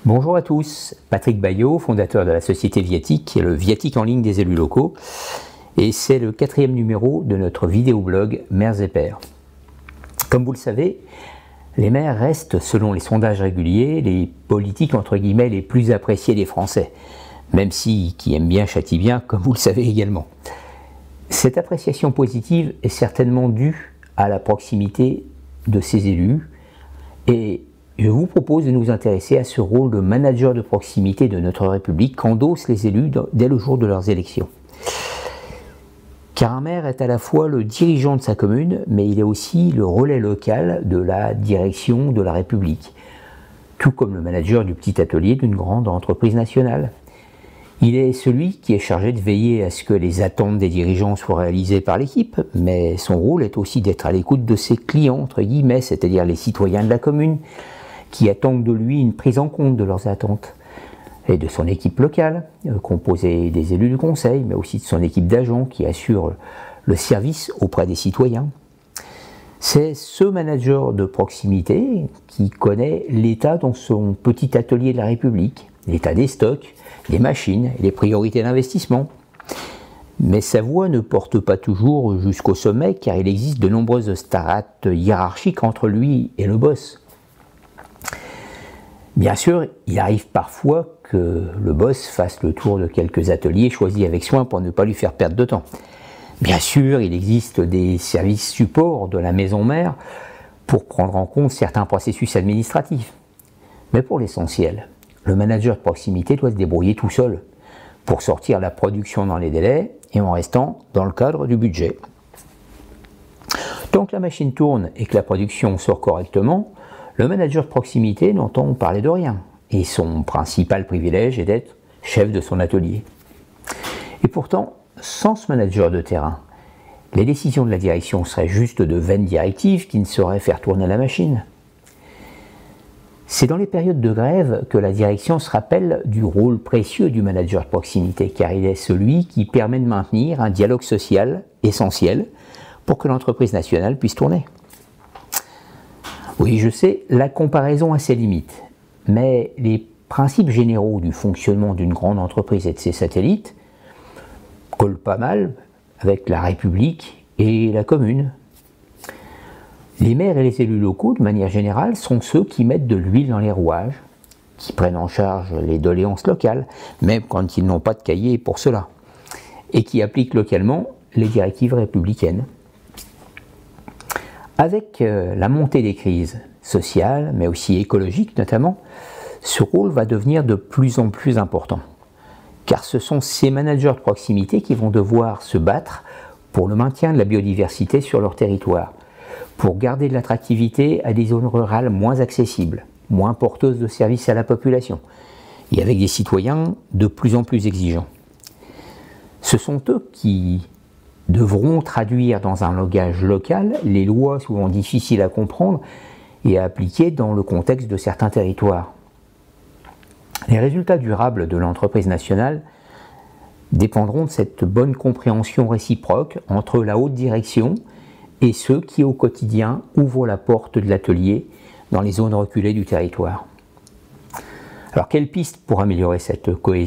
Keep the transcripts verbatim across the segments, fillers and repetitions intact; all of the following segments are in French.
Bonjour à tous, Patrick Bayot, fondateur de la société Viatic, qui est le Viatic en ligne des élus locaux, et c'est le quatrième numéro de notre vidéoblog Maires et Pairs. Comme vous le savez, les maires restent, selon les sondages réguliers, les politiques entre guillemets les plus appréciés des Français, même si qui aiment bien châtient bien, comme vous le savez également. Cette appréciation positive est certainement due à la proximité de ces élus, et je vous propose de nous intéresser à ce rôle de manager de proximité de notre République qu'endossent les élus dès le jour de leurs élections. Car un maire est à la fois le dirigeant de sa commune, mais il est aussi le relais local de la direction de la République, tout comme le manager du petit atelier d'une grande entreprise nationale. Il est celui qui est chargé de veiller à ce que les attentes des dirigeants soient réalisées par l'équipe, mais son rôle est aussi d'être à l'écoute de ses clients, entre guillemets, c'est-à-dire les citoyens de la commune, qui attendent de lui une prise en compte de leurs attentes, et de son équipe locale, euh, composée des élus du conseil, mais aussi de son équipe d'agents qui assure le service auprès des citoyens. C'est ce manager de proximité qui connaît l'état dans son petit atelier de la République, l'état des stocks, des machines et les priorités d'investissement. Mais sa voix ne porte pas toujours jusqu'au sommet, car il existe de nombreuses strates hiérarchiques entre lui et le boss. Bien sûr, il arrive parfois que le boss fasse le tour de quelques ateliers choisis avec soin pour ne pas lui faire perdre de temps. Bien sûr, il existe des services supports de la maison mère pour prendre en compte certains processus administratifs. Mais pour l'essentiel, le manager de proximité doit se débrouiller tout seul pour sortir la production dans les délais et en restant dans le cadre du budget. Tant que la machine tourne et que la production sort correctement, le manager de proximité n'entend parler de rien, et son principal privilège est d'être chef de son atelier. Et pourtant, sans ce manager de terrain, les décisions de la direction seraient juste de vaines directives qui ne sauraient faire tourner la machine. C'est dans les périodes de grève que la direction se rappelle du rôle précieux du manager de proximité, car il est celui qui permet de maintenir un dialogue social essentiel pour que l'entreprise nationale puisse tourner. Oui, je sais, la comparaison a ses limites, mais les principes généraux du fonctionnement d'une grande entreprise et de ses satellites collent pas mal avec la République et la commune. Les maires et les élus locaux, de manière générale, sont ceux qui mettent de l'huile dans les rouages, qui prennent en charge les doléances locales, même quand ils n'ont pas de cahier pour cela, et qui appliquent localement les directives républicaines. Avec la montée des crises sociales, mais aussi écologiques notamment, ce rôle va devenir de plus en plus important. Car ce sont ces managers de proximité qui vont devoir se battre pour le maintien de la biodiversité sur leur territoire, pour garder de l'attractivité à des zones rurales moins accessibles, moins porteuses de services à la population, et avec des citoyens de plus en plus exigeants. Ce sont eux qui devront traduire dans un langage local les lois souvent difficiles à comprendre et à appliquer dans le contexte de certains territoires. Les résultats durables de l'entreprise nationale dépendront de cette bonne compréhension réciproque entre la haute direction et ceux qui au quotidien ouvrent la porte de l'atelier dans les zones reculées du territoire. Alors quelle piste pour améliorer cette cohésion ?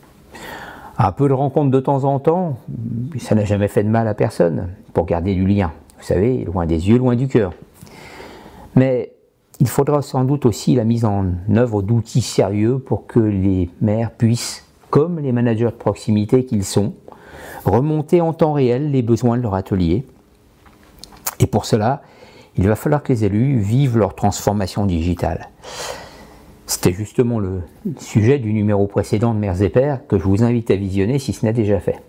Un peu de rencontre de temps en temps, ça n'a jamais fait de mal à personne, pour garder du lien. Vous savez, loin des yeux, loin du cœur. Mais il faudra sans doute aussi la mise en œuvre d'outils sérieux pour que les maires puissent, comme les managers de proximité qu'ils sont, remonter en temps réel les besoins de leur atelier. Et pour cela, il va falloir que les élus vivent leur transformation digitale. C'était justement le sujet du numéro précédent de Maires et Pairs que je vous invite à visionner si ce n'est déjà fait.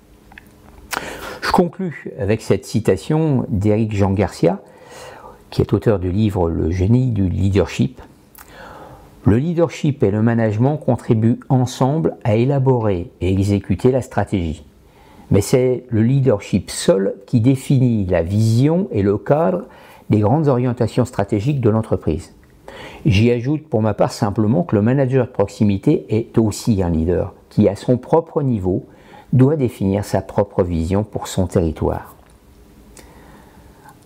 Je conclus avec cette citation d'Éric Jean Garcia, qui est auteur du livre Le génie du leadership. Le leadership et le management contribuent ensemble à élaborer et exécuter la stratégie. Mais c'est le leadership seul qui définit la vision et le cadre des grandes orientations stratégiques de l'entreprise. J'y ajoute pour ma part simplement que le manager de proximité est aussi un leader qui, à son propre niveau, doit définir sa propre vision pour son territoire.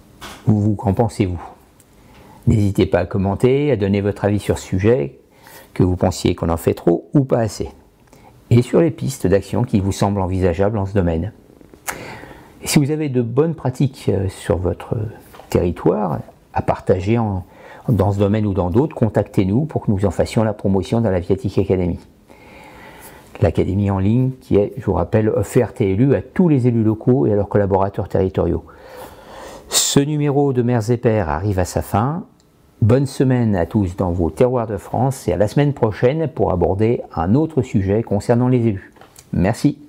Vous, qu'en pensez-vous? N'hésitez pas à commenter, à donner votre avis sur ce sujet, que vous pensiez qu'on en fait trop ou pas assez, et sur les pistes d'action qui vous semblent envisageables en ce domaine. Et si vous avez de bonnes pratiques sur votre territoire à partager en, dans ce domaine ou dans d'autres, contactez-nous pour que nous en fassions la promotion dans la Viatic Academy. L'académie en ligne qui est, je vous rappelle, offerte et élue à tous les élus locaux et à leurs collaborateurs territoriaux. Ce numéro de Mères et Pères arrive à sa fin. Bonne semaine à tous dans vos terroirs de France et à la semaine prochaine pour aborder un autre sujet concernant les élus. Merci.